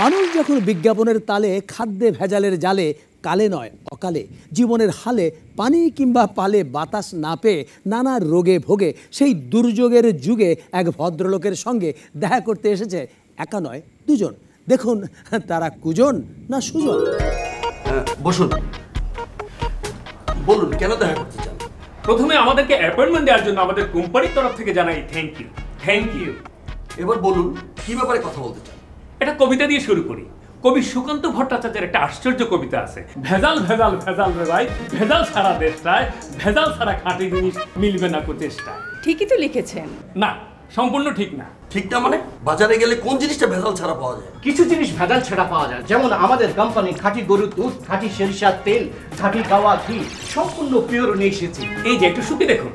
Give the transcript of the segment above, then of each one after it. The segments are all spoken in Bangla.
মানুষ যখন বিজ্ঞাপনের তালে খাদ্যে ভেজালের জালে কালে নয় অকালে জীবনের হালে পানি কিংবা পালে বাতাস না পেয়ে নানা রোগে ভোগে সেই দুর্যোগের যুগে এক ভদ্রলোকের সঙ্গে দেখা করতে এসেছে একা নয় দুজন। দেখুন তারা কুজন না সুজন। বসুন, বলুন কেন দেখা করতে চান? প্রথমে আমাদেরকে অ্যাপয়েন্টমেন্ট দেওয়ার জন্য আমাদের কোম্পানির তরফ থেকে জানাই থ্যাংক ইউ। Thank you. এবার বলুন কি ব্যাপারে কথা বলতে চান? এটা কবিতা দিয়ে শুরু করি। কবি সুকান্ত ভট্টাচার্যের একটা আশ্চর্য কবিতা আছে, ভেজাল ভেজাল ভেজাল রে ভাই, ভেজাল সারা দেশটায়, ভেজাল সারা খাঁটি জিনিস মিলবে না কো চেষ্টায়। ঠিকই তো লিখেছেন। না, সম্পূর্ণ ঠিক না। ঠিক না মানে? বাজারে গেলে কোন জিনিসটা ভেজাল ছাড়া পাওয়া যায়? কিছু জিনিস ভেজাল ছাড়া পাওয়া যায়, যেমন আমাদের কোম্পানি খাঁটি গরুর দুধ, খাঁটি সরিষার তেল, খাঁটি গাওয়া ঘি সম্পূর্ণ পিওর নিয়ে এসেছে। এই যে একটু শুকে দেখুন।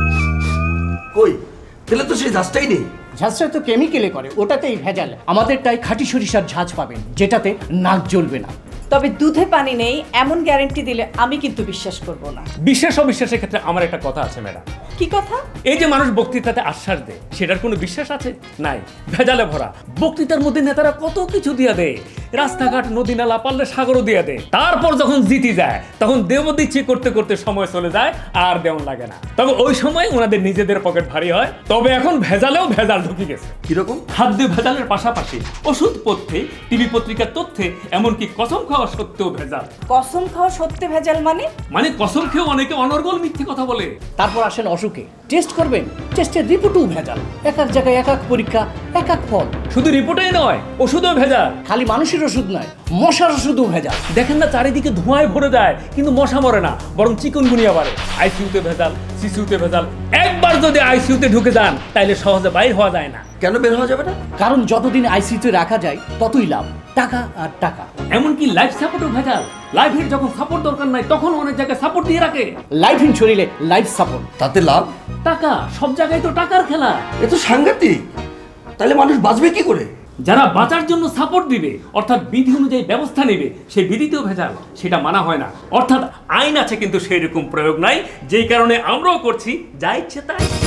কই তেলে তো সেই ঝাঁজটাই নেই। ঝাঁজটা তো কেমিক্যালে করে, ওটাতেই ভেজাল। আমাদেরটাই খাঁটি সরিষার ঝাঁজ পাবেন, যেটাতে নাক জ্বলবে না। তবে দুধে পানি নেই এমন গ্যারান্টি দিলে আমি কিন্তু বিশ্বাস করব না। বিশ্বাস অবিশ্বাসের ক্ষেত্রে আমার একটা কথা আছে ম্যাডাম। কি কথা? এই যে মানুষ বক্তৃতাতে আশ্বাস দেয়, সেটার কোনো বিশ্বাস আছে? নাই, ভেজালে ভরা। বক্তৃতার মধ্যে নেতারা কত কিছু দিয়া দেয়, রাস্তাঘাট নদী নালা পারলে সাগরও দিয়া দেয়। তারপর যখন জিতে যায় তখন দেব দিচ্ছি করতে করতে সময় চলে যায়, আর দেওয়ান লাগে না। তবে ওই সময় ওনাদের নিজেদের পকেট ভারী হয়। তবে এখন ভেজালেও ভেজাল ঢুকে গেছে। কিরকম? খাদ্য ভেজালের পাশাপাশি ওষুধ পথ্যে, টিভি পত্রিকার তথ্যে, এমনকি কসম খাওয়া সত্ত্বেও ভেজাল। কসম খাওয়া সত্যি ভেজাল মানে কসম খেয়েও অনেকে অনর্গল মিথ্যে কথা বলে। তারপর আসেন অসুখে, টেস্ট করবেন, টেস্টের রিপোর্টও ভেজাল। এক এক জায়গায় এক এক পরীক্ষা, এক এক ফল। শুধু রিপোর্টেই নয়, ওষুধও ভেজাল। খালি মানুষের ওষুধ নয়, মশার ওষুধও ভেজাল। দেখেন না চারিদিকে ধোঁয়ায় ভরে যায়, কিন্তু মশা মরে না, বরং চিকুনগুনিয়া বাড়ে। আইসিইউতে ভেজাল, সিসিইউতে ভেজাল। একবার যদি আইসিইউতে ঢুকে যান তাইলে সহজে বাইর হওয়া যায় না। কেন বের হওয়া যাবে না? কারণ যতদিন আইসিইউতে রাখা যায় ততই লাভ, টাকা আর টাকা। এমনকি লাইফ সাপোর্টও ভেজাল। লাইফের যখন সাপোর্ট দরকার নাই তখন অনেক জায়গায় সাপোর্ট দিয়ে রাখে। লাইফ ইন্স্যুরেন্সে লাইফ সাপোর্ট, তাতে লাভ টাকা। সব জায়গায় তো টাকার খেলা। এ তো সাংঘাতিক। তাহলে মানুষ বাঁচবে কি করে? যারা বাঁচার জন্য সাপোর্ট দিবে, অর্থাৎ বিধি অনুযায়ী ব্যবস্থা নেবে, সেই বিধিতেও ভেজাল, সেটা মানা হয় না। অর্থাৎ আইন আছে কিন্তু সেই রকম প্রয়োগ নাই, যেই কারণে আমরাও করছি যা ইচ্ছে তাই।